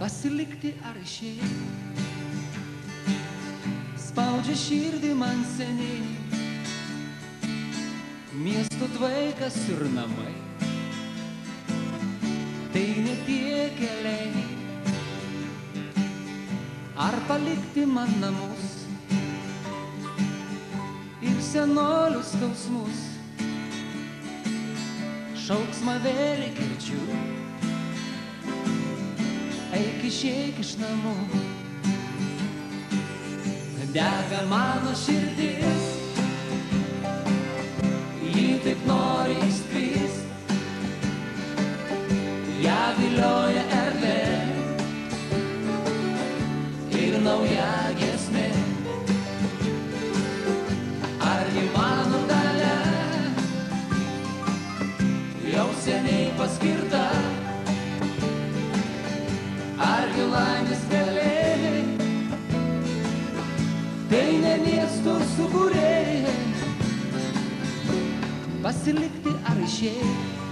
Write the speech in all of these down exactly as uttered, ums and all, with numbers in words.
pasilikti ar išėjai. Spaudžia širdį man seniai, miesto tvaikas ir namai. Tai ne tie keliai, ar palikti man namus ir senolius skausmus. Šauksmą vėlį girdžiu, eik išeik iš namų. Dega mano širdis, ji taip nori išskrist, ją vilioja erdvė ir nauja giesmė. Argi mano dalia jau seniai paskirta, argi laimės keliai, tai ne miesto subūrėjai. Pasilikti ar išėjai,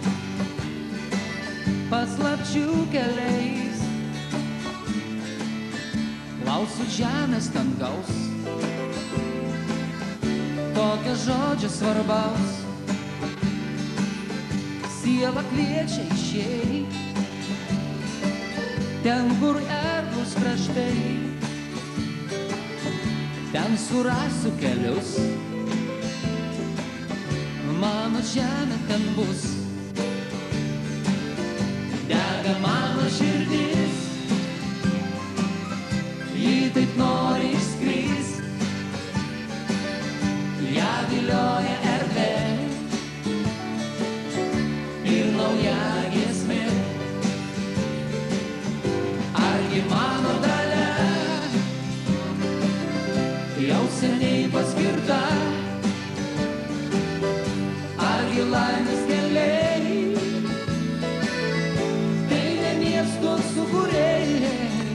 paslapčių keliais, klausiu žemės dangaus, tokio žodžio svarbaus. Siela kviečia išėjai, ten kur erdvūs kraštai, ten surasiu kelius, mano žemė ten bus. Dega mano širdis, ji taip nori išskrist, ją vilioja erdvė ir nauja giesmė. Argi mano dalia jau seniai paskirta, argi laimės keliai, tai ne miesto subūrėjai.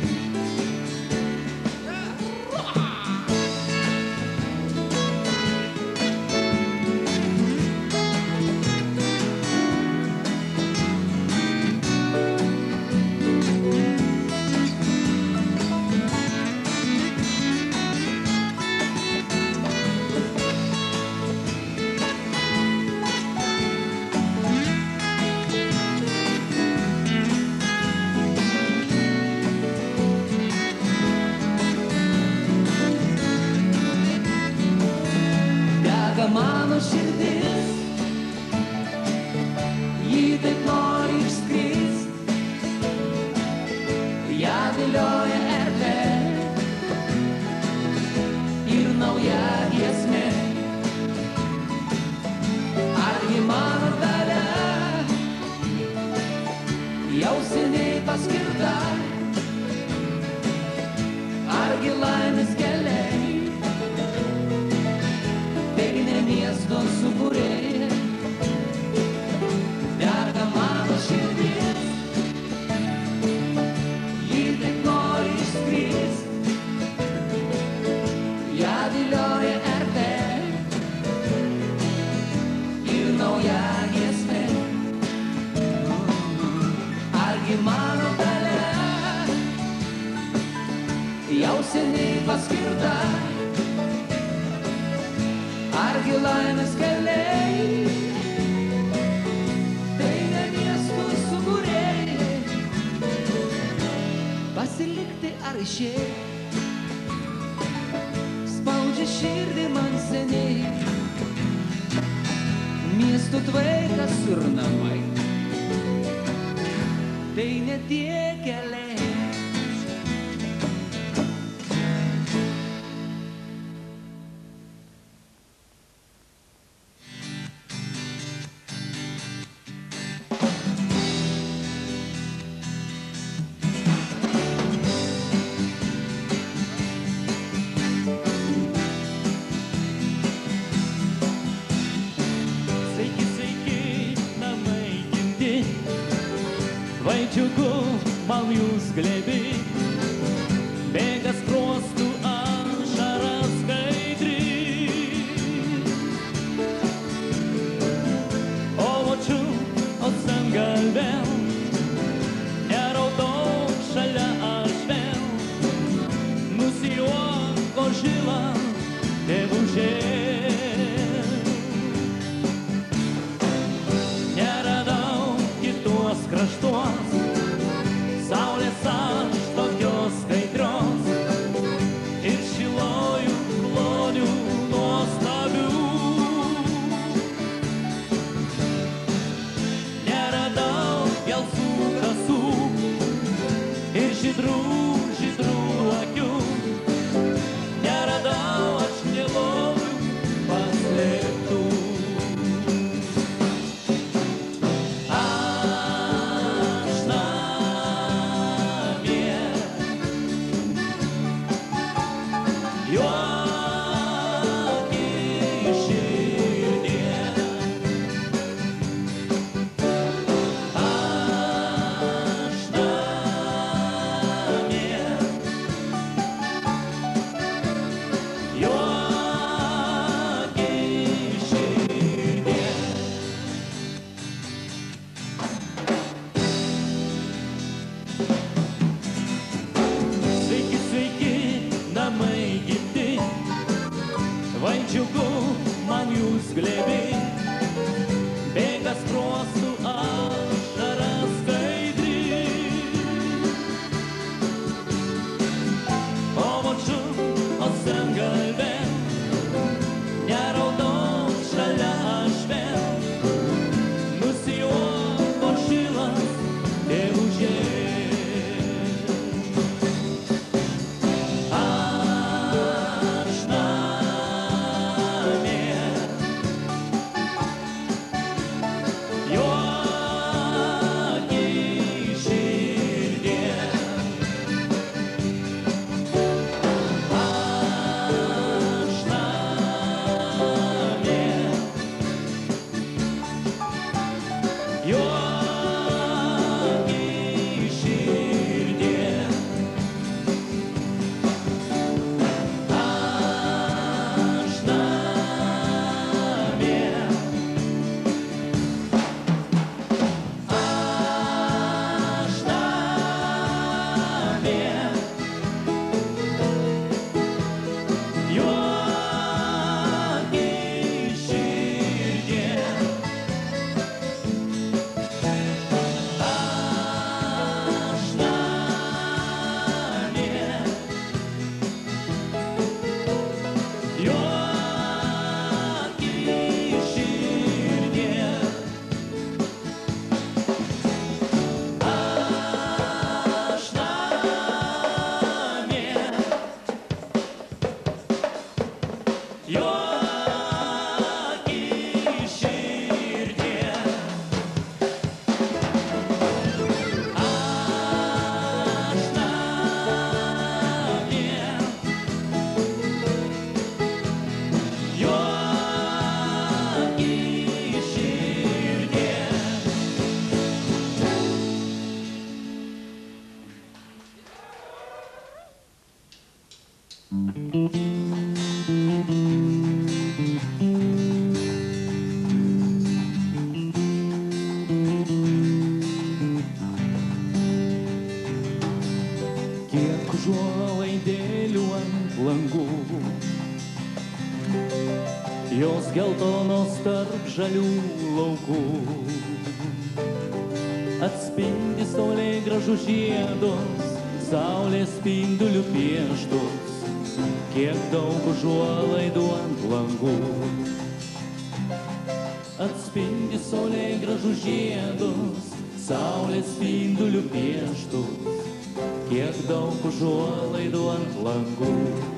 Mano širdis, ji taip nori išskrist, ją vilioja erdvė ir nauja giesmė. Argi mano dalia jau seniai paskirta, argi laimės keliai, miesto subūrėjai. Dega mano širdis, ji taip nori išskrist, ją vilioja erdvė ir nauja giesmė. Argi mano dalia jau seniai paskirta, argi laimės keliai, tai ne miesto subūrėjai. Pasilikti ar išėjai, spaudžia širdį man seniai, miesto tvaikas ir namai, tai ne tie keliai. Vaidžiuku man jūs glėbi, bėga skruostų ašara skaidri. O močiu, o sen galvėl, neraudok šalia žydrų, žydrų akių. Neradau aš nelovių paslėptų. Aš namie, juoki širdie. Aš namie, juoki širdie. Sveiki, sveiki, namai gimti, vai džiugu man jūs glėbi. Bėga skruostų ašara skaidri. O močiutė sengalvė, neraudok šalia aš vėl. Nusijuoko šilas tėvužė. Aš namie, juoki širdie. Aš namie, juoki širdie. Aš namie, aš namie, juoki širdie. Aš namie, juoki širdie. Aš namie, juoki širdie. Aš namie, juoki širdie. Kiek užuolaidėlių ant langų, jos geltonos tarp žalių laukų. Atspindi saulėgrąžų žiedus, saulės spindulių pieštus. Kiek daug užuolaidų ant langų. Atspindi saulėgrąžų žiedus, saulės spindulių pieštus. Kiek daug užuolaidų ant langų.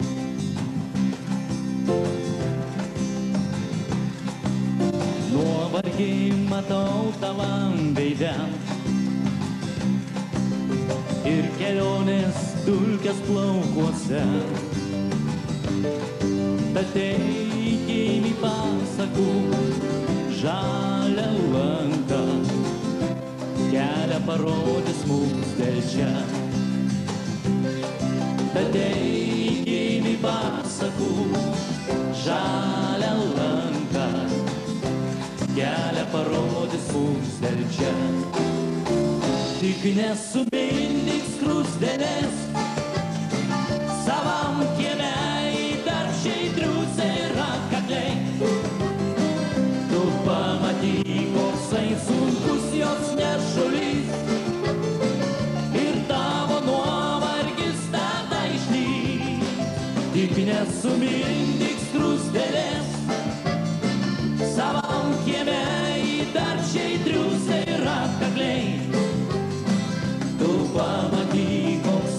Nuovargį matau tavam veide ir kelionės dulkės plaukuose. Tad eikim į pasakų žalią lanką, kelią parodys mums dėl čia. Tad eikim į pasakų žalią lanką, kelią parodys mums dėl čia. Tik nesumindyk skruzdėlės savam kieme į darbščiai triūsia ir atkakliai. Tu pamatyk, koksai sunkus jos nešulys ir tavo nuovargis tada išnyks. Tik nesumindyk skruzdėlės savam kieme į darbščiai triūsia ir atkakliai. Tu pamatyk, koks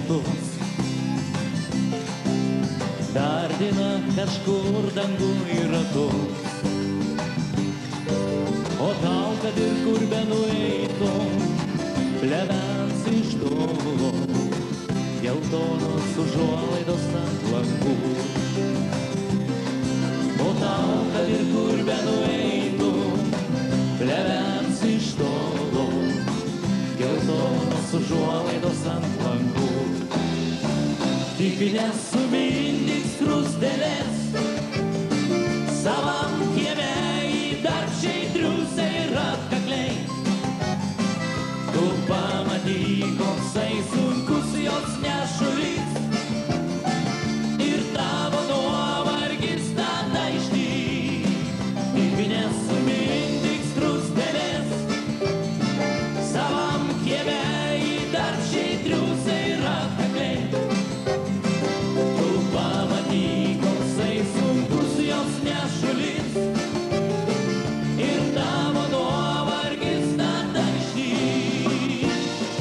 lietus. Dardina kažkur dangui ratus. O tau, kad ir kur benueitum, plevens iš tolo, geltonos užuolaidos ant langų. O tau, kad ir kur benueitum, plevens iš tolo, geltonos užuolaidos ant langų. Tik nesumindyk skruzdėlės, savam kieme į darbščiai triūsai ir atkakliai. Tu pamatyk, koksai sunkus jos nešulys, ir tavo nuovargis tada išnyks. Tik nesumindyk skruzdėlės, savam kieme į darbščiai triūsai ir atkakliai. Tu pamatyk, koksai sunkus jos nešulys, ir tavo nuovargis tada išnyks.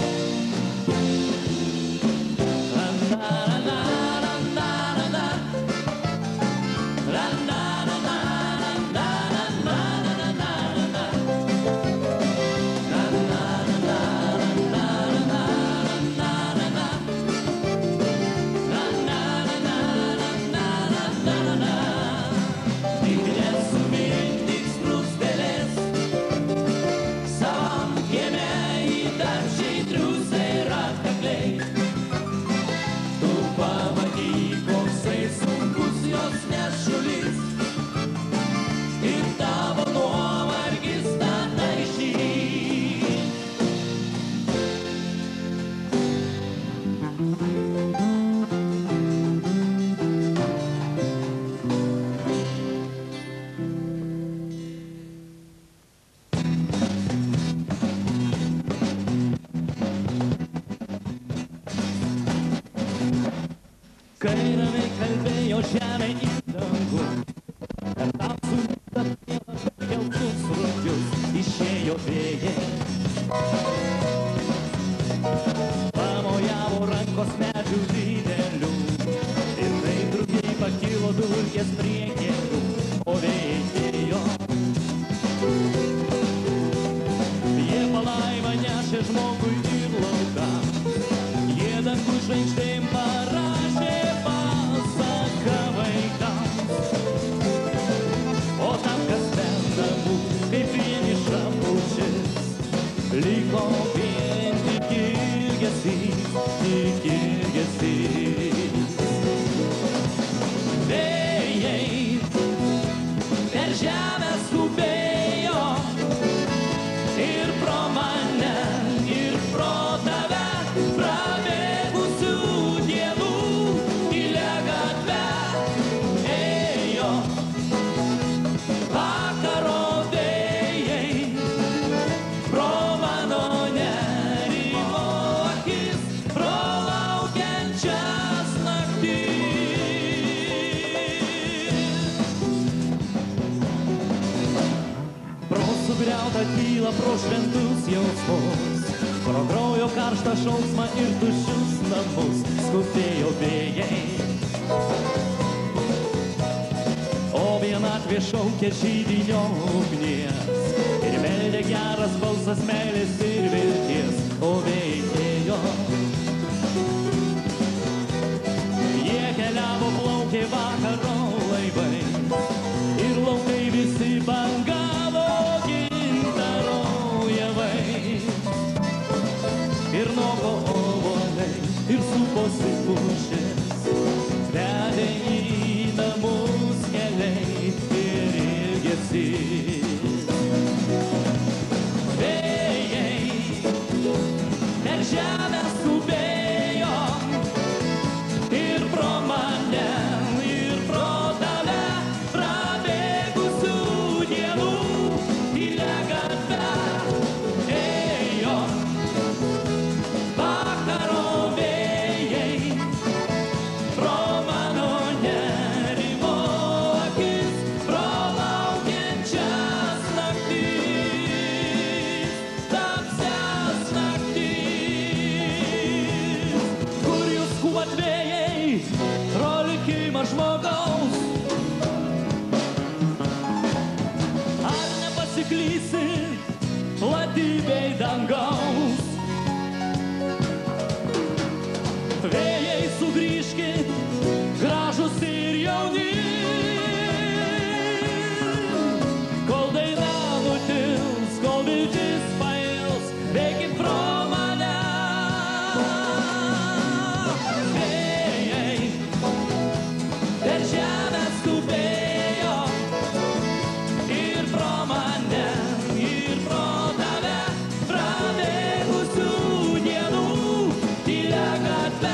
Tik nesumindyk skruzdėlės, savam kieme į darbščiai triūsai ir atkakliai. Tu pamatyk, koksai sunkus jos nešulys, ir tavo nuovargis tada išnyks. Kai ramiai kalbėjo žemė į dangų, per tamsų pievą per geltus rugius išėjo vėjai. Pamojavo rankos medžių didelių, ir tai drugiai pakilo dulkės prie kelių, o vėjai ėjo. Jie palaimą nešė žmogui ir laukam, jie dangų žvaigždėm parašė pasaką vaikams. O tam, kas ten namų, kaip vieniša pušis, liko vien tik ilgesys, tik ilgesys. Vėjai per žemę skubėjo, ir pro mane, ir pro tave, prabėgusių dienų gilią gatvę ėjo. Vakaro vėjai pro mano nerimo akis, pro laukiančias naktis. Pro sugriautą tylą, pro šventus jausmus, pro kraujo karštą šauksmą ir tuščius namus skubėjo vėjai. O vienatvė šaukė židinio ugnies, ir meldė geras balsas meilės ir vilties, o vėjai ėjo. Jie keliavo, plaukė vakaro laivai, ir laukai visi bangavo gintaro javai. Ir noko obuoliai, ir suposi pušis, vedė į namus keliai ir ilgesys. Vėjai per žemę skubėjo, ir pro mane, ir pro žmogaus. Ar nepasiklysi platybėj dangaus? Vėjai sugrįžkit, gražus ir jauni, kol daina nutils, kol viltis pails, bėkit pro mane. Vėjai per žemę skubėjo ir pro mane, ir pro tave, prabėgusių dienų tylia gatve.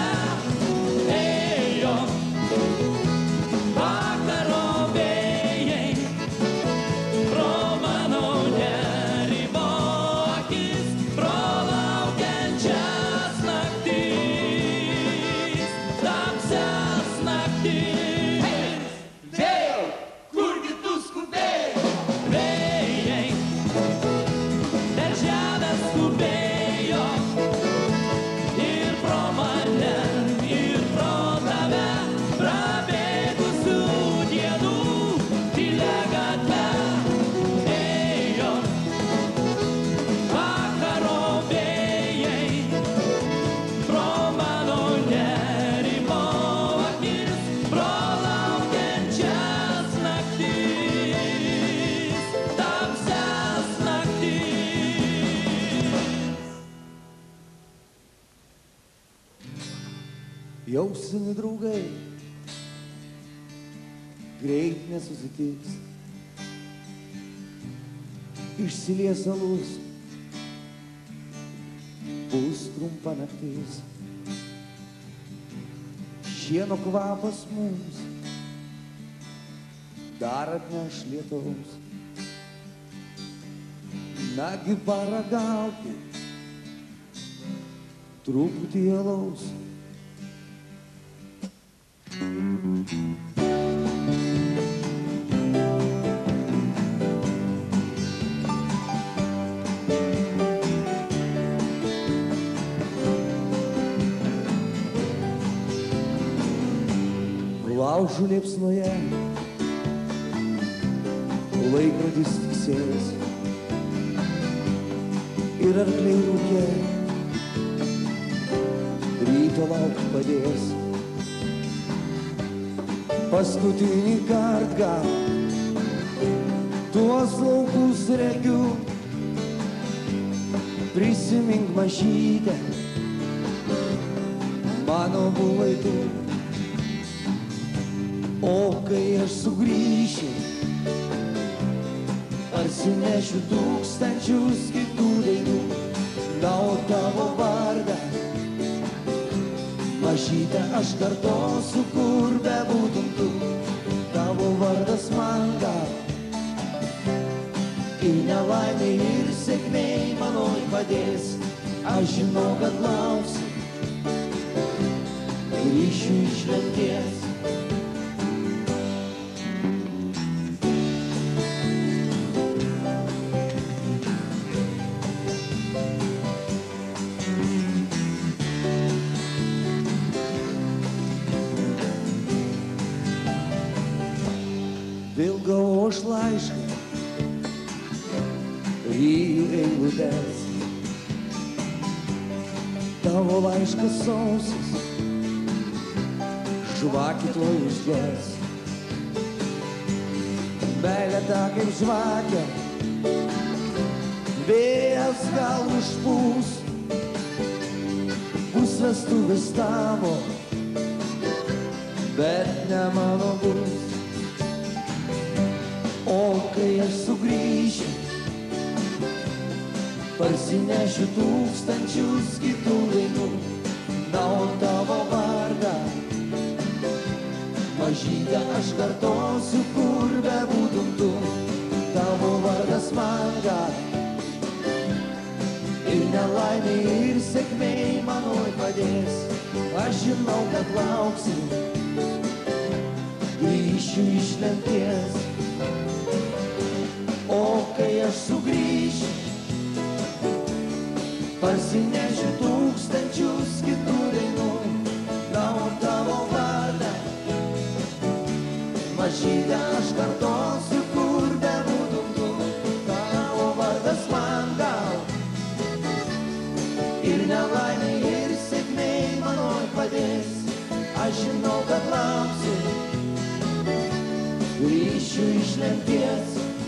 Jau seni draugai greit nesusitiks, išsilies alus, bus trumpa naktis, šieno kvapas mums dar atneš lietaus. Nagi paragauti truputį alaus. Laužų liepsnoje laikrodis tiksės ir arkliai rūke ryto laukt padės. Paskutinį kartą tuos laukus regiu, prisimink mažytę, mano buvai tu. O kai aš sugrįšiu, parsinešiu tūkstančius kitų dainų, na o tavo vardą mažytę aš kartosiu, kur bebūtum tu. Tavo vardas man gal ir nelaimė, ir sėkmėj manoj padės. Aš žinau, kad lauksi, grįšiu iš lemties. Vėl gavau aš laišką ir eilutes. Tavo laiškas sausis, žvakė tuoj užges. Meilė ta kaip žvakė, vėjas gal užpūs, bus vestuvės tavo, bet ne mano bus. O kai aš sugrįšiu, parsinešiu tūkstančius kitų dainų, na o tavo vardą mažytę aš kartosiu, kur bebūtum tu. Tavo vardas man gal ir nelaimė, ir sėkmėj manoj padės. Aš žinau, kad lauksi, grįšiu iš lemties. O kai aš sugrįšiu, parsinešiu tūkstančius kitų dainų, na o tavo vardą Mažytė, aš kartosiu, kur bebūtum tu, tavo vardas man gal. Ir nelaimė, ir sėkmė manoj padės, aš žinau, kad lauksi, grįšiu iš lemties.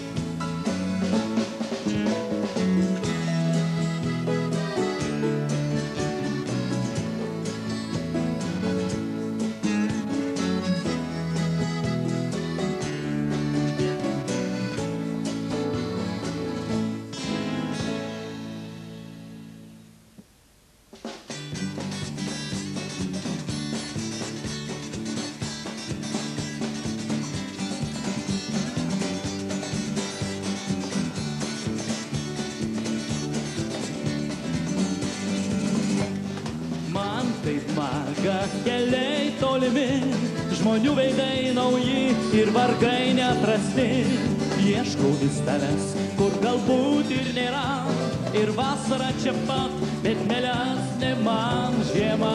Keliai tolimi, žmonių veidai nauji ir vargai neatrasti. Ieškau vis tavęs, kur galbūt ir nėra, ir vasara čia pat, bet mielesnė man žiema.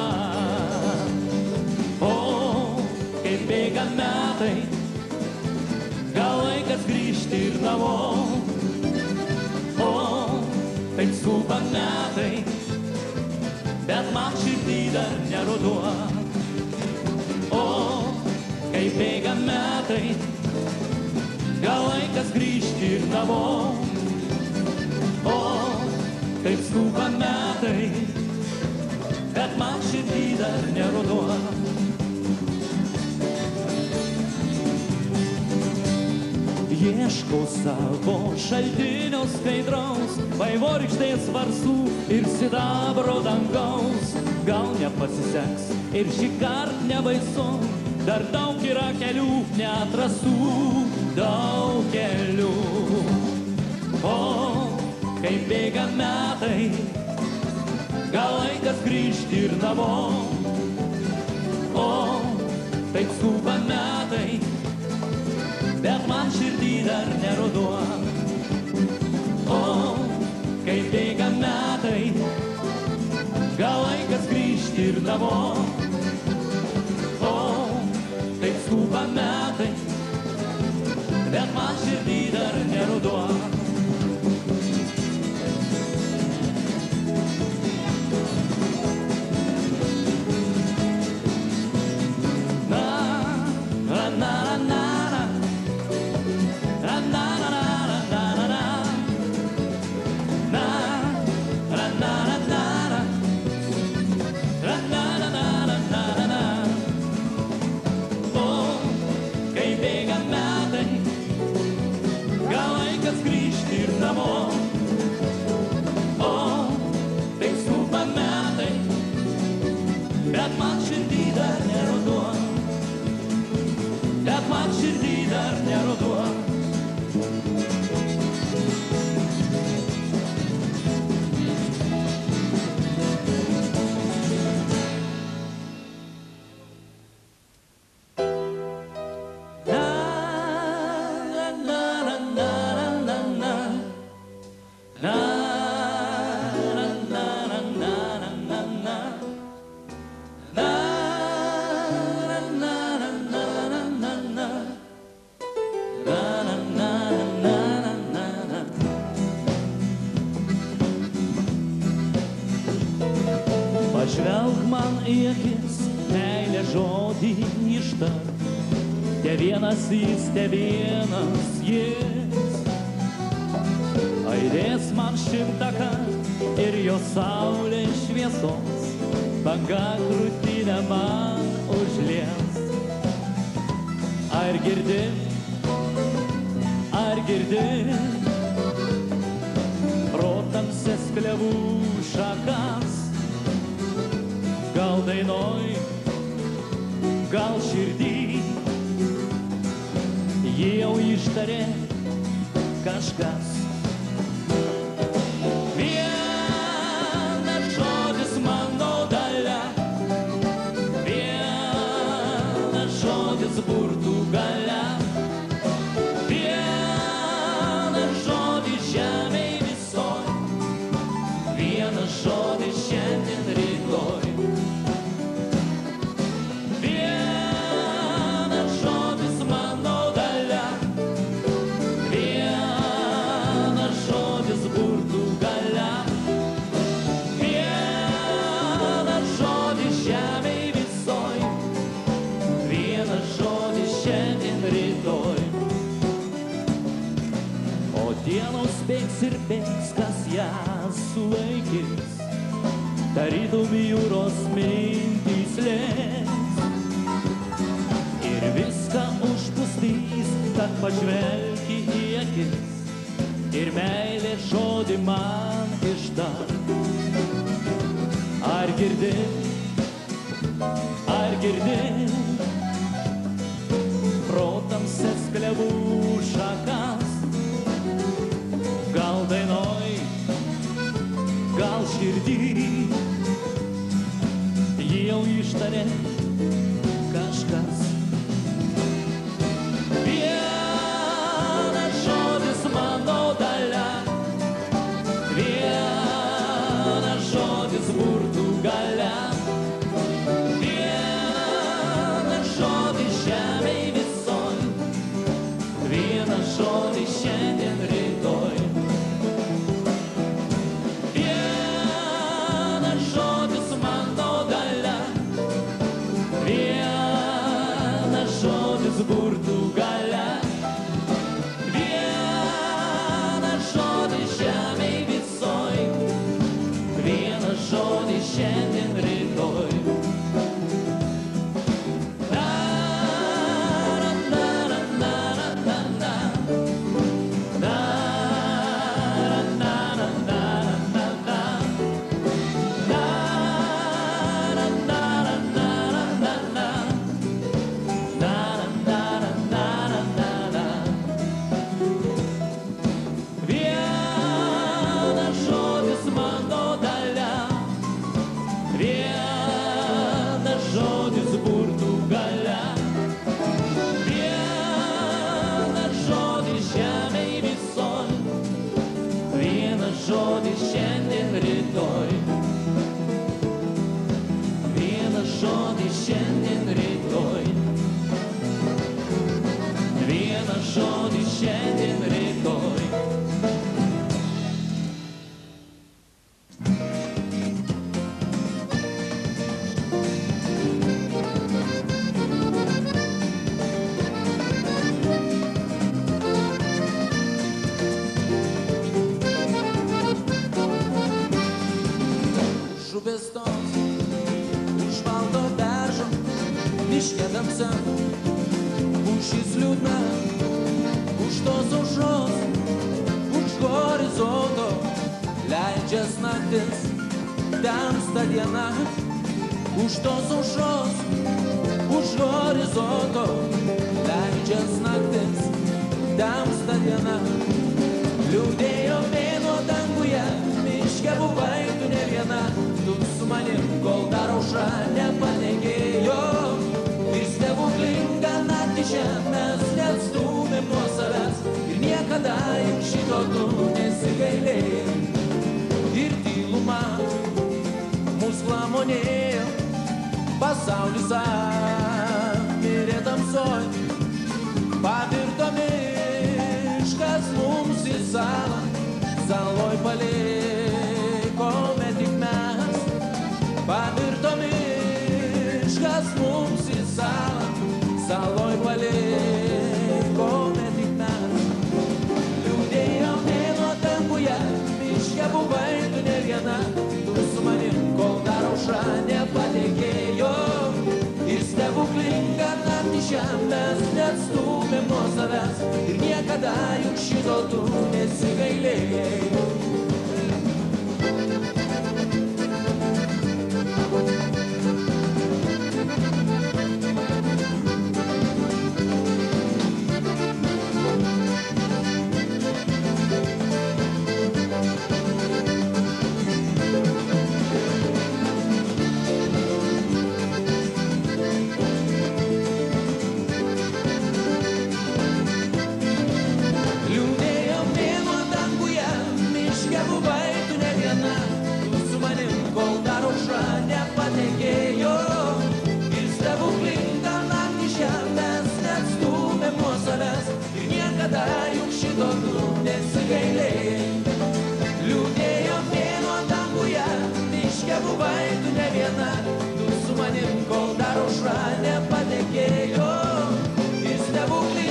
O, kaip bėga metai, gal laikas grįžti ir namo. O, taip skuba metai, bet man širdį dar neruduo. O, kai bėga metai, gal laikas grįžti ir namo. O, kaip skuba metai, bet man širdį dar neruduo. Ieškau savo šaltinio skaidraus, vaivorykštės varsų ir sidabro dangaus. Gal nepasiseks ir šį kart nebaisu, dar daug yra kelių neatrastų, daug kelių. O, kaip bėga metai, gal laikas grįžti ir namo. O, taip skuba metai, bet man širdį dar neruduo. O, kai bėga metai, gal laikas grįžti ir namo. O, taip skuba metai, bet man širdį dar neruduo. Pažvelk man į akis, meilė žodį ištar. Te vienas jis, te vienas jis. Aidės man šimtą kart ir jo saulė šviesos, banga krūtinę man užlies. Ar girdi, ar girdi, pro tamsias klevų šakas, gal dainoj, gal širdį, jie jau ištarė kažkas. Vienas žodis mano dalia, vienas žodis burtų galia, vienas žodis žemėj visoj, vienas žodis šiandien rytoj. Vienas žodis mano rytoj. O dienos bėgs ir bėgs, kas jas sulaikys, tarytum jūros mintys lėks. Ir viską užpustys, kad pažvelgi į akis ir meilės žodį man ištark. Ar girdi, ar girdi protamses klevų šakas? Gal dainoj, gal širdį jau ištarė kažkas. Vienas žodis mano dalia, vienas žodis burtų galia, vienas žodis žemėj visoj, vienas žodis šiandien rytoj. Vienas žodis mano dalia, vienas žodis burtų galia, vienas žodis žemėj visoj, vienas žodis šiandien rytoj. Na, na, na, na, na, na, na, na, na, na, na, na, na, na, na, na, na. Vienas žodis mano dalia, vienas žodis burtų galia, vienas žodis žemėj visoj, vienas žodis šiandien rytoj. Vienas žodis šiandien rytoj, vienas žodis šiandien rytoj. Žuvės tos už balto beržo, miške tamsa, pušis liūdna, už tos aušros, už horizonto leidžias naktis, tamsta diena. Už tos aušros, už horizonto leidžias naktis, tamsta diena. Liūdėjo mėnuo danguje, miške buvai tu ne viena, tu su manim, kol dar aušra nepanegėjo. Ir stebuklinga naktį čia mes neatstūmėm nuo savęs, ir niekada juk šito tu nesigailėjai. Ir tyluma mus klamonėjo, pasaulis apmirė tamsoj, pavirto miškas mums į salą, saloj palikome tik mes. Pavirto miškas mums į salą, saloj palikome tik mes. Liūdėjo mėnuo danguje, miške buvai tu ne viena, tu su manim, kol dar aušra nepatekėjo. Ir stebuklinga naktį šią mes neatstūmėm nuo savęs, ir niekada juk šito tu nesigailėjai. Liūdėjo mėnuo danguje, miške buvai tu ne viena, tu su manim, kol dar aušra nepatekėjo. Ir stebuklinga naktį šią mes neatstūmėm nuo savęs, ir niekada juk šito tu nesigailėjai. Liūdėjo mėnuo danguje, miške buvai tu ne viena, tu su manim, kol dar aušra nepatekėjo. Ir stebuklinga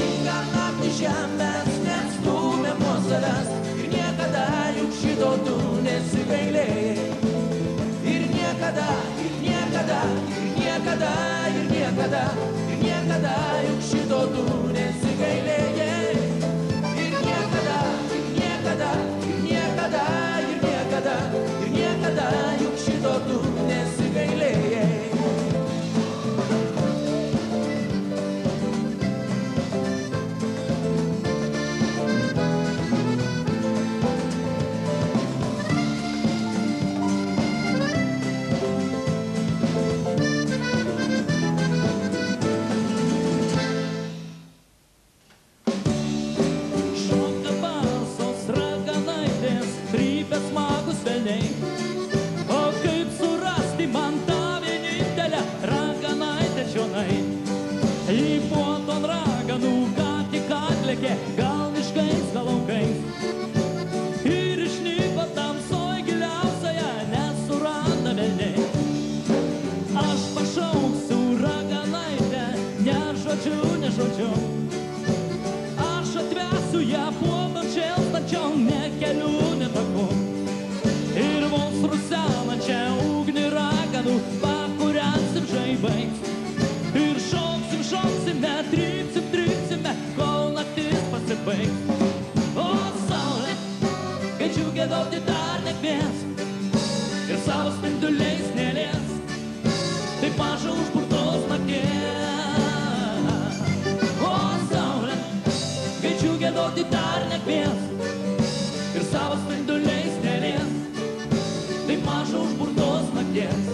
dienų ką tik atlėkė, gal miškais, gal laukais. Ir išnyko tamsoj giliausioje, nesuranda velniai. Aš pašauksiu raganaitę, ne žodžiu, ne žodžiu. Aš atvesiu ją puodom šėlstančiom, ne keliu, ne taku. Ir mums rusenančią ugnį raganų pakūrensim žaibais. Ir šoksim, šoksime, trypsim, trypsime, kol naktis pasibaigs. O saulė, kai džiugėdauti dar nekvies ir savo spinduliais nelies, taip maža užburtos nakties. O saulė, kai džiugėdauti dar nekvies ir savo spinduliais nelies, taip maža užburtos nakties.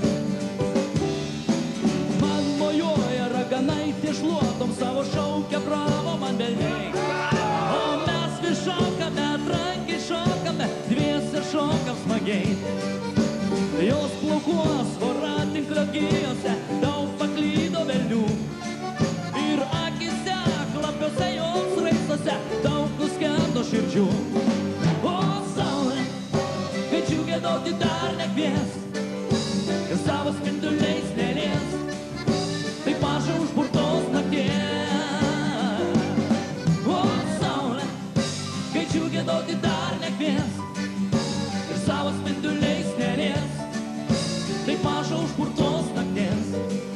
Raganaitė šluotom savo šaukia, bravo man velniai. O mes vis šokame, trankiai šokame, dviese šokam smagiai. Jos plaukuos voratinklio gijose daug paklydo velnių. Ir akise, klapiuose jos raisuose daug nuskendo širdžių. O saulė, kai džiugėdauti dar nekvies ir savo spinduliais nelies, taip maža užburtos nakties. O saulė, kai džiugėdauti dar nekvies ir savo spinduliais nelies, taip maža užburtos nakties.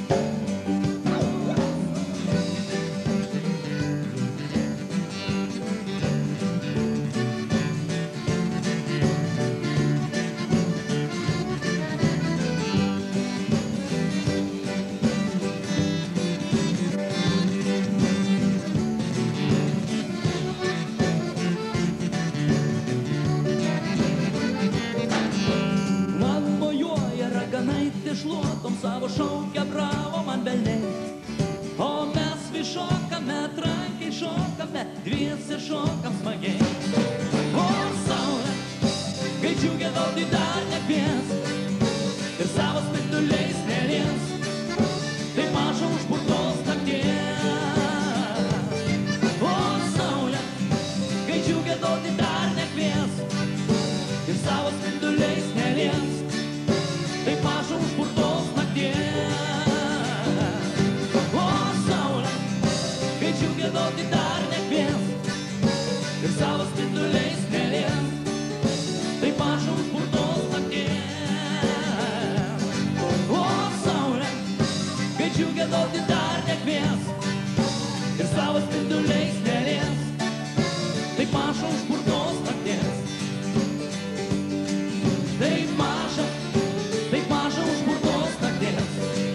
Šluotom savo šaukia, bravo man velniai. O mes vis šokame, trankiai šokame, dviese šokam smagiai. O saulė, kai džiugėdauti dar nekvies ir savo spinduliais nelies, taip maža užburtos nakties. O saulė, kai džiugėdauti dar nekvies ir savo spinduliais nelies, taip maža užburtos nakties. O saulė, kai džiugėdauti dar nekvies ir savo spinduliais nelies, taip maža užburtos nakties. O saulė, kai džiugėdauti dar nekvies ir savo spinduliais nelies, taip maža užburtos nakties. Taip maža, taip maža užburtos nakties.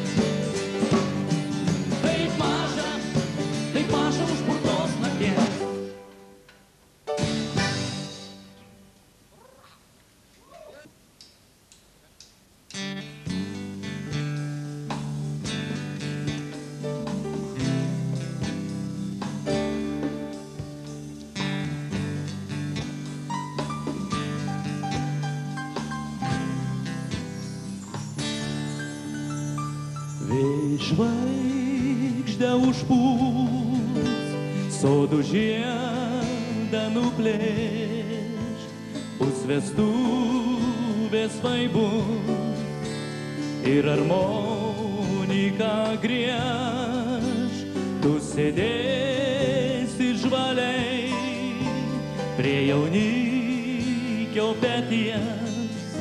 Taip maža, taip maža užburtos nakties. Žvaigždę užpūs, sodų žiedą nuplėš, bus vestuvės vaibus ir harmoniką grieš. Tu sėdėsi žvaliai prie jaunikio peties,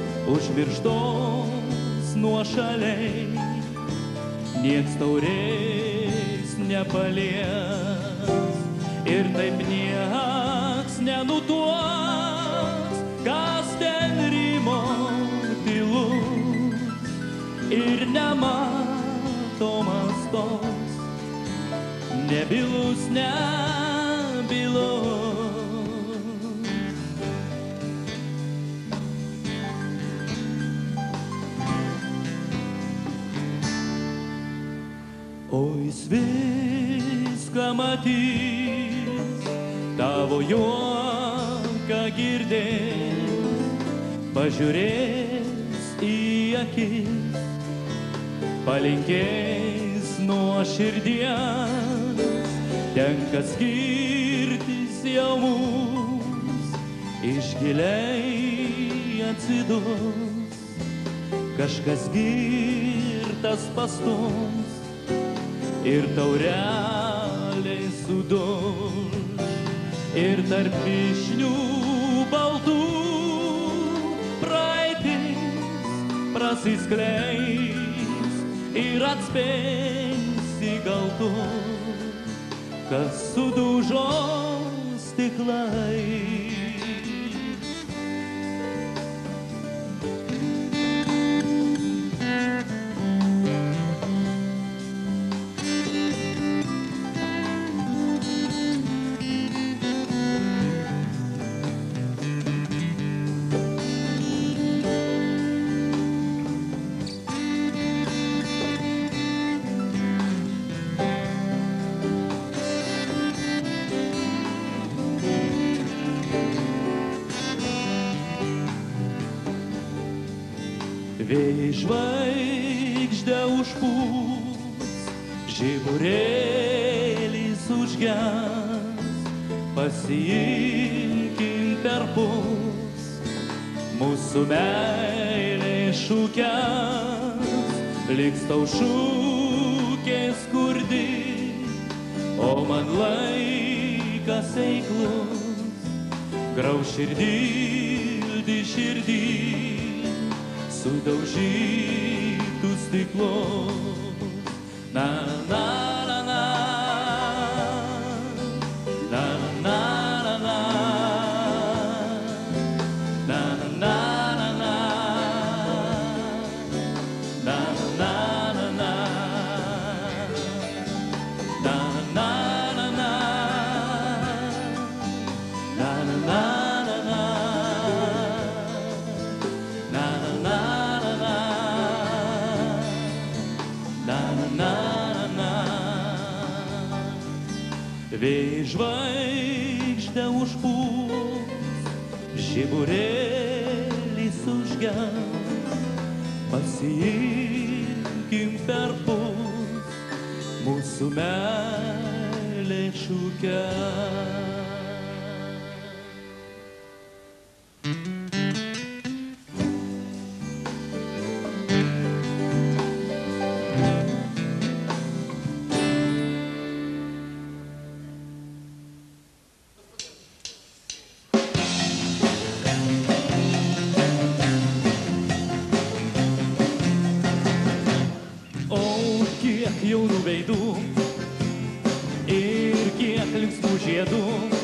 užmirštos nuošaliai. Nieks taurės nepalies ir taip nieks nenutuos, kas ten rymo tylus ir nematomas tos, nebylus, nebylus. O jis viską matys, tavo juoką girdės, pažiūrės į akis, palinkės nuo širdies tenka skirtis jau mums, iš giliai atsidurs, kažkas girtas pastums ir taureliai suduš, ir tarp vyšnių baltų praeitis prasiskleis ir atspės į galtų, kas sudužo stiklai. Vėjai žvaigždę užpūs, žiburėlis užges, pasiimkim perpus, mūsų meilė šūkės, liks tau šūkė skurdi, o man laikas eiklus, grauš širdį, dildi širdį, sudaužytų stiklus. Na, na, na, na, na, na, na, na, na, na, na, na, na, na, na, Vėjai žvaigždę užpūs, žiburėlis užges, pasiimkim perpus, mūsų meilė šūkės. Jaunų veidų ir kiek linksmų žiedų,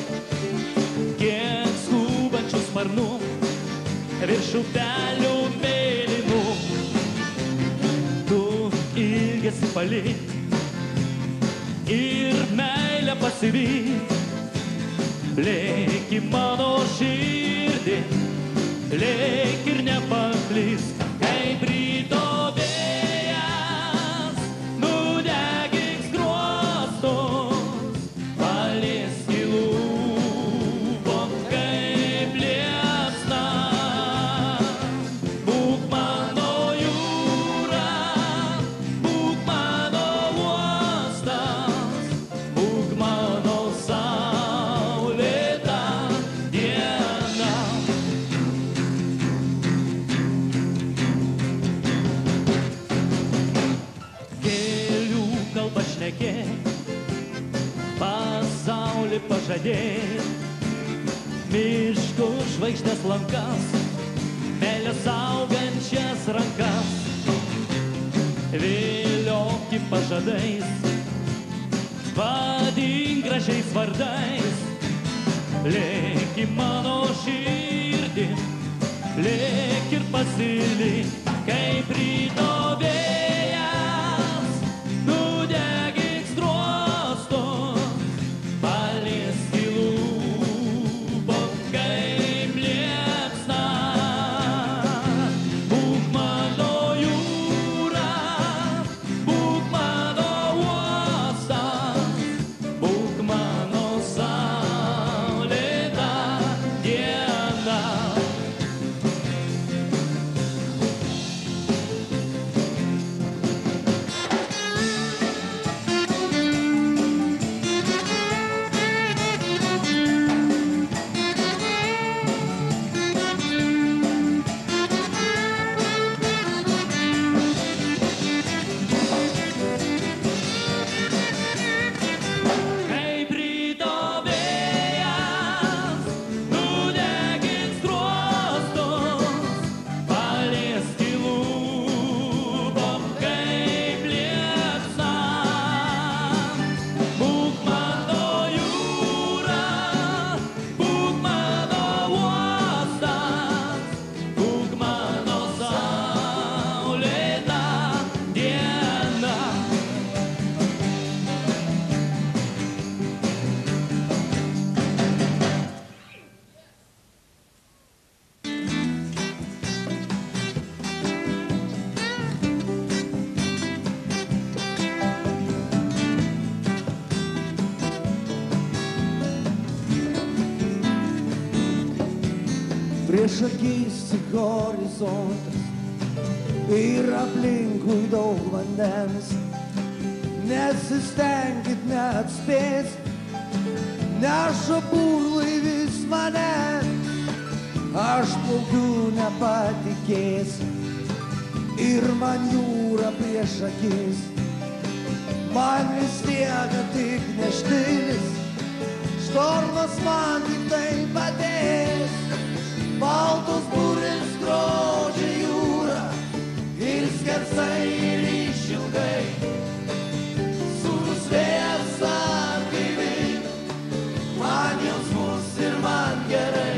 kiek skubančių sparnų virš upelių mėlynų. Tu ilgesi palik ir meilę pasivyk, lėk į mano širdį, lėk ir nepaklysk, kaip ryto pasaulį pažadėt, miško žvaigždės lankas, meilės augančias rankas, vilioki pažadais, vadink gražiais vardais, lėk į mano širdį, lėk ir pasilik, kaip ryto vėjas, nudegink skruostus, paliesk į lūpom, kaip liepsna. Būk mano jūra, būk mano uostas, būk mano saulėta diena. prieš akis horizontas ir aplinkui daug vandens. Nesistengit neatspės, neša burlaivis mane, aš plaukiu nepatikės ir man jūra prieš akis. Man vis tiek tik neštilis, štormas man tik tai padės. Baltos burės skrodžia jūra ir skersai ir išilgai. Sūrus vėjas atgaivina man jausmus ir man gerai.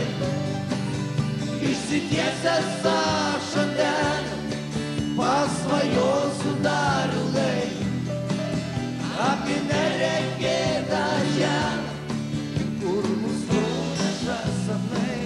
Išsitiesęs aš ant denio pasvajosiu dar ilgai apie neregėtą žemę, kur mus nuneša sapnai.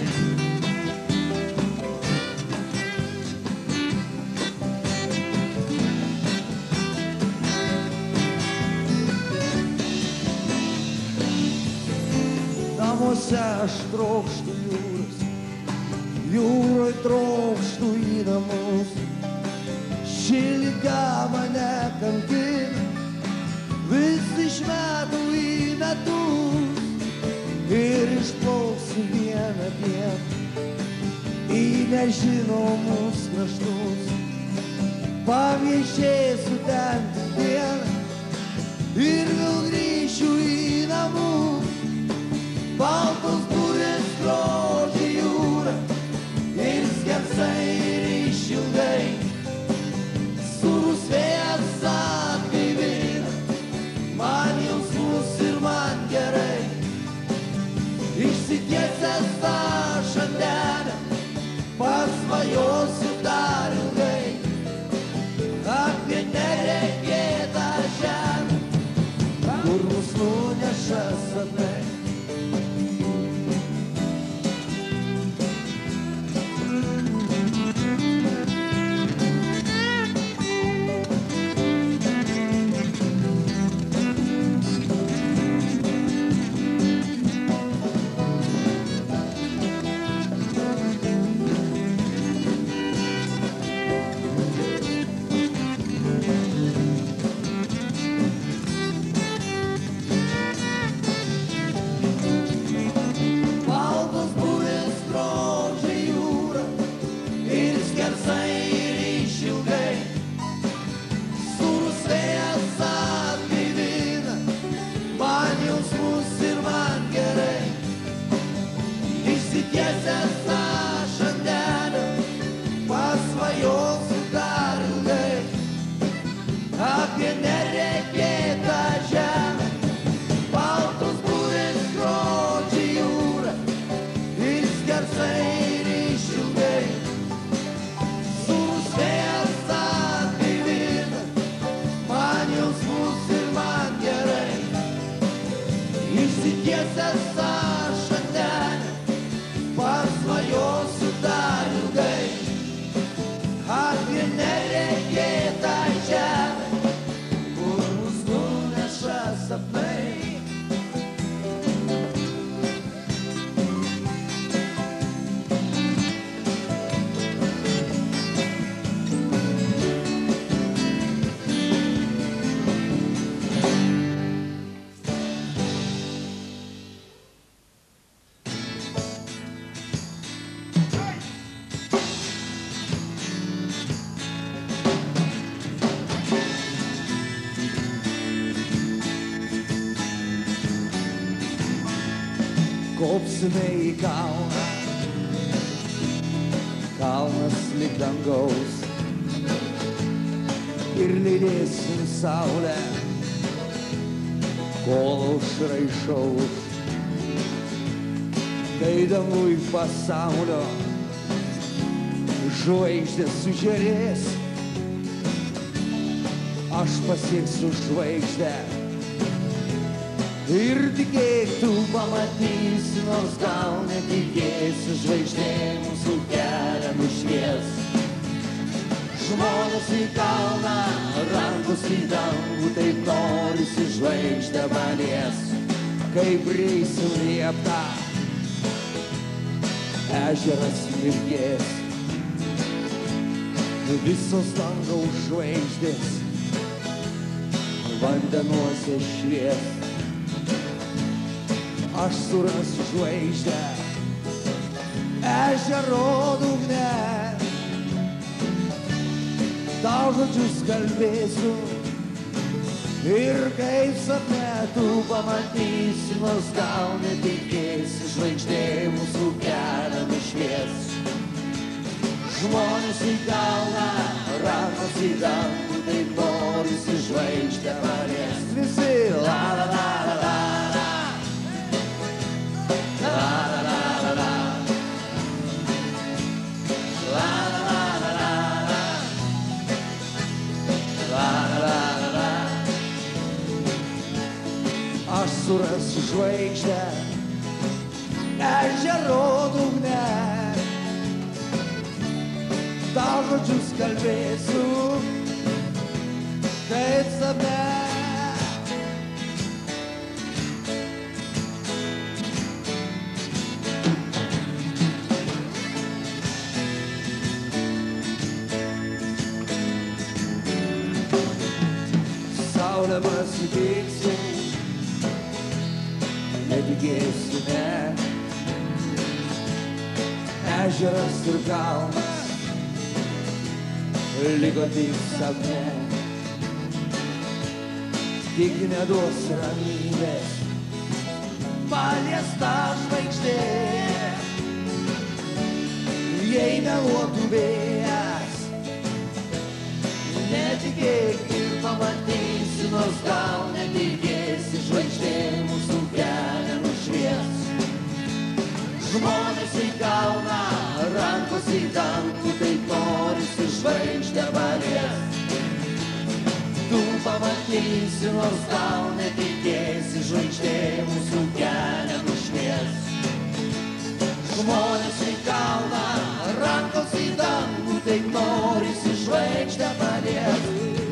Namuose aš trokštu jūros, jūroj trokštu į namus. Ši liga mane kankina vis iš metų į metus ir išplauksiu vieną dieną į nežinomus kraštus. Paviešėsiu ten tik dieną ir vėl grįšiu į namus. Baltos burės skrodžia jūra ir skersai ir išilgai. Sūrus vėjas atgaivina man jausmus ir man gerai. Išsitiesęs aš ant denio pasvajosiu dar ilgai apie neregėtą žemę, kur mus nuneša sapnai. Kopsime į kalną, kalnas lyg dangaus ir lydėsim saulę, kol aušra išauš. Kai dangui pasaulio žvaigždės sužėrės, aš pasieksiu žvaigždę. Ir tikėk, tu pamatysi, nors gal netikėsi, žvaigždė mūsų kelią nušvies. Žmonės į kalną, rankos į dangų, taip norisi žvaigždę palies. Kaip reisim lieptą, ežeras mirgės, visos dangaus žvaigždės vandenuose švies. Aš surasiu žvaigždę ežero dugne, tau žodžius kalbėsiu ir kaip sapne tu pamatysi, nors gal netikėsi, žvaigždė mūsų kelią nušvies. Žmonės į kalną, rankos į dangų, taip norisi žvaigždę paliest. Visi la la la la la la, la la la la la, la la la la la, la la la la la. Aš surasiu žvaigždę ežero dugne, tau žodžius kalbėsiu kaip sapne. Saulė pasipyksi, netikėsi, ne. Ežeras ir kalnas liko tik sapne, tik neduos ramybės paliesta žvaigždė. Jei meluotų vėjas, netikėk ir pamatysi, nors gal netikėsi, žvaigždė mūsų kelią nušvies. Žmonės į kalną, rankos į dangų, taip norisi žvaigždę paliest. Tu pamatysi, nors gal netikėsi, žvaigždė mūsų kelią nušvies. Žmonės į kalną, rankos į dangų, taip norisi žvaigždę paliest.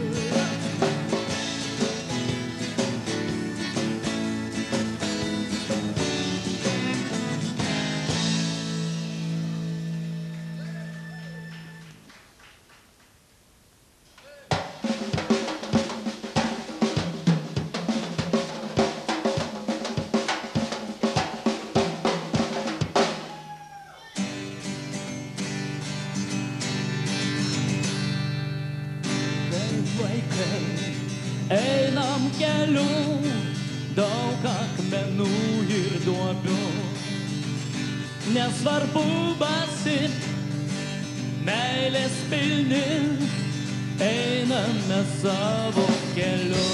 Einam keliu, daug akmenų ir duobių, nesvarbu basi, meilės pilni, einame savo keliu.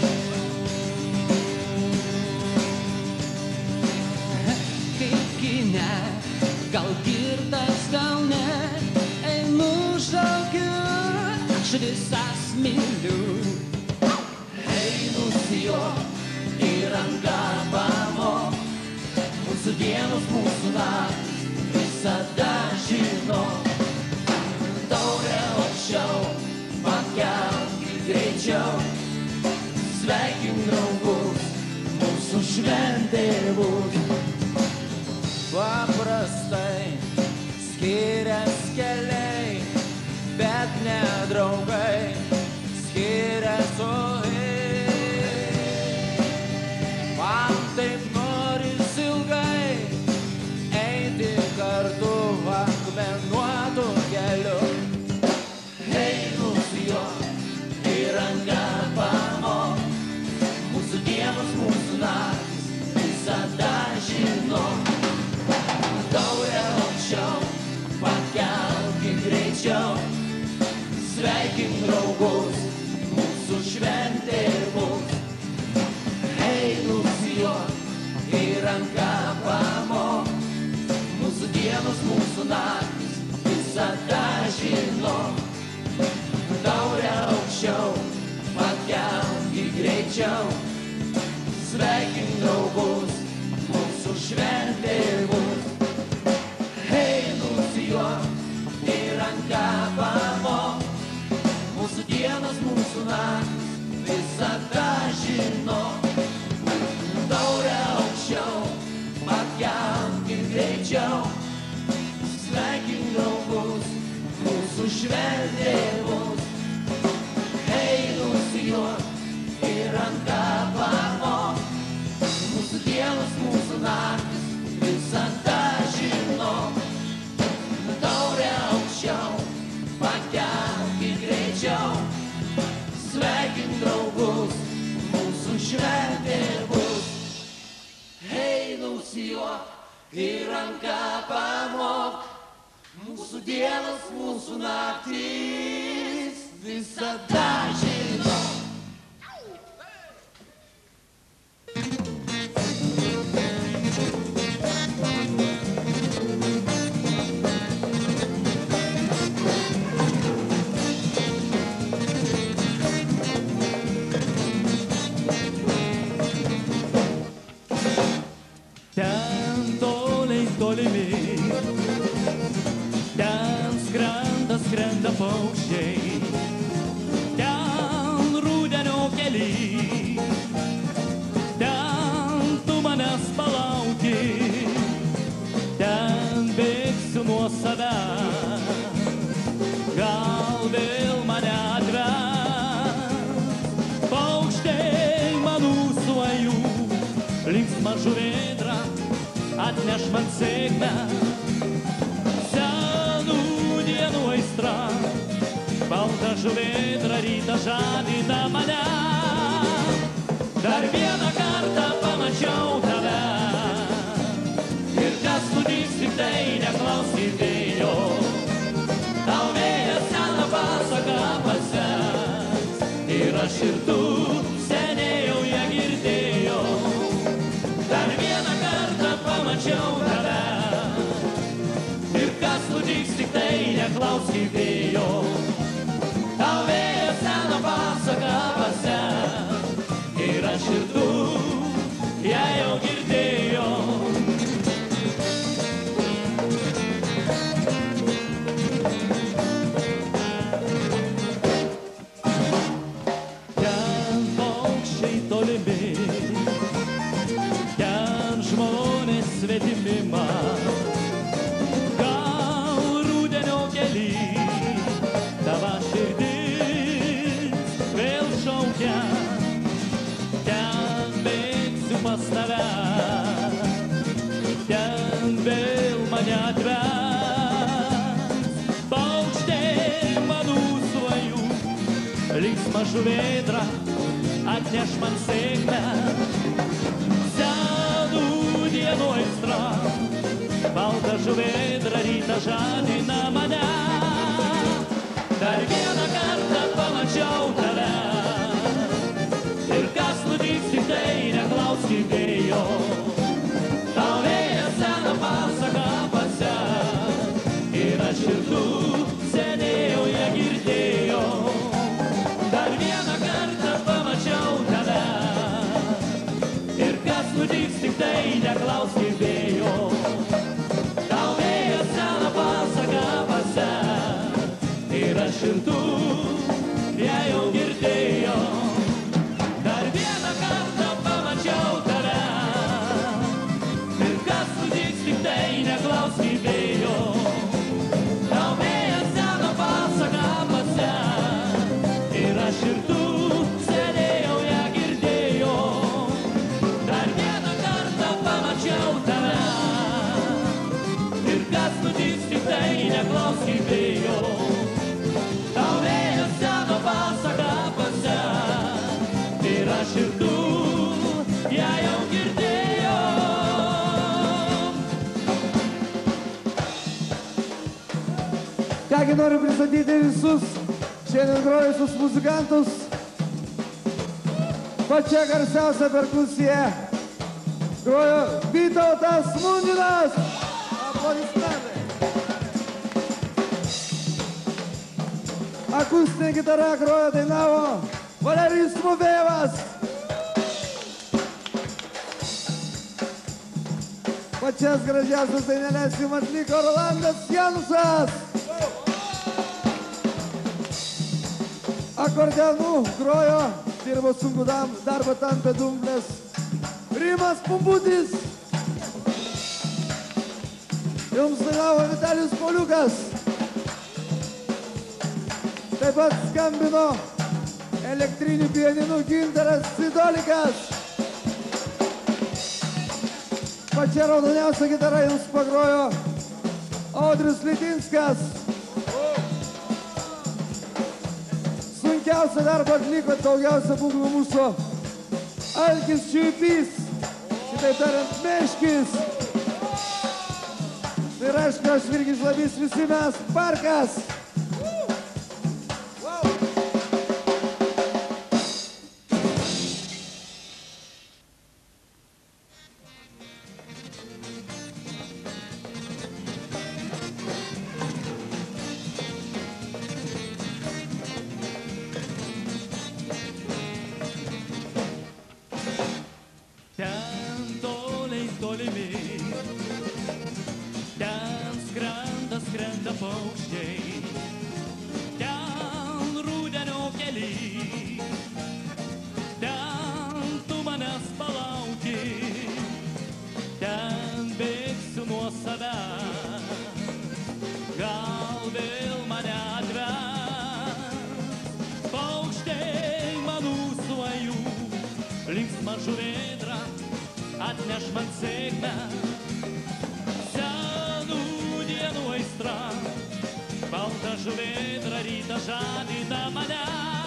Kaip kine, gal girtas, gal ne, einu šaukiu, aš visas myliu. Einu su juo į ranką pamok, mūsų dienos, mūsų naktis visada žino. Taurę aukščiau, pakelk greičiau, sveikink draugus, mūsų šventė bus. Paprastai skirias keliai, bet ne draugai, skirias orai. Man taip noris ilgai eiti kartu akmenuotu keliu. Einu su juo į ranką pamok, mūsų dienos, mūsų naktis visada žino. Taurę aukščiau, pakelk greičiau, sveikink draugus, mūsų šventė bus. Einu su juo į ranką pamok, mūsų dienos, mūsų naktis visada žino. Taurę aukščiau, pakelk greičiau, sveikink draugus, mūsų šventė bus. Einu su juo į ranką pamok, mūsų dienos, mūsų naktis visada žino. Taurę aukščiau, pakelk greičiau, ir ranka pamok. Mūsų dienos, mūsų naktys visada žinau. Ten toliai tolimi, ten skrenda, skrenda paukščiai, ten rudenio kely, ten tu manęs palauki, ten bėgsiu nuo savęs, gal vėl mane atves, paukščiai manų svajų, linksma žuvėdra atneš man sėkmę, senų dienų aistra, balta žuvėdra rytą žadina mane. Dar vieną kartą pamačiau tave ir kas nudyks, tik tai neklausyk vėjo, tau vėjas seną pasaką paseks ir aš ir tu seniai jau ją girdėjau. Dar vieną kartą pamačiau tave ir kas nudyks, tik tai neklausyk vėjo, tau vėjas seną pasaką paseks ir aš ir tu ją jau girdėjau. Ten paukščiai tolimi, ten žmonės svetimi man, gal rudenio kely, tava širdis vėl šaukia, ten bėgsiu pas tave, ten vėl mane atves, paukščiai manų svajų, linksma žuvėdra atneš man sėkmę, senų dienų aistra, balta žuvėdra rytą žadina mane. Dar vieną kartą pamačiau tave ir kas nudyks, tik tai neklausyk vėjo, tau vėjas seną pasaką paseks ir aš ir tu seniai jau ją girdėjau. Dar vieną kartą pamačiau tave ir kas nudyks, tik tai neklausyk vėjo, tau vėjas seną pasaką paseks ir aš ir tu ją jau girdėjau. Dar vieną kartą pamačiau tave ir kas nudyks, tik tai neklausyk vėjo, tau vėjas seną pasaką paseks ir aš ir tu seniai jau ją girdėjau. Dar vieną kartą pamačiau tave ir kas nudyks, tik tai neklausyk vėjo, tau vėjas seną pasaką paseks ir aš ir tu ją jau girdėjau. Kągi noriu pristatyti visus šiandien grojusius muzikantus. Pačia garsiausia perkusija grojo Vytautas Mundinas. Aplodismentai. Akustinė gitara grojo, dainavo Valerijus Mubėjevas. Pačias gražiausias dainelės jums atliko Rolandas Janusas. Akordeonu grojo, dirbo sunku darbą tampė dumplės Rimas Pumputis. Jums dainavo Vitalijus Poliukas. Taip pat skambino elektriniu pianinu Gintaras Sidolikas. Pačia raudoniausia gitara jums pagrojo Audrius Litinskas. Sunkiausią darbą atliko, daugiausia būgnų mūsų Alkis Čiuipys, kitaip tariant Meškis. Ir aišku, aš Virgis Žlabys, visi mes, parkas. Paukščiai, ten rudenio kely, ten tu manęs palauki, ten bėgsiu nuo savęs, gal vėl mane atves. Paukščiai manų suojų, linksma žuvėdra atneš man sėkmę, senų dienų aistra. Balta žuvėdra rytą žadina mane.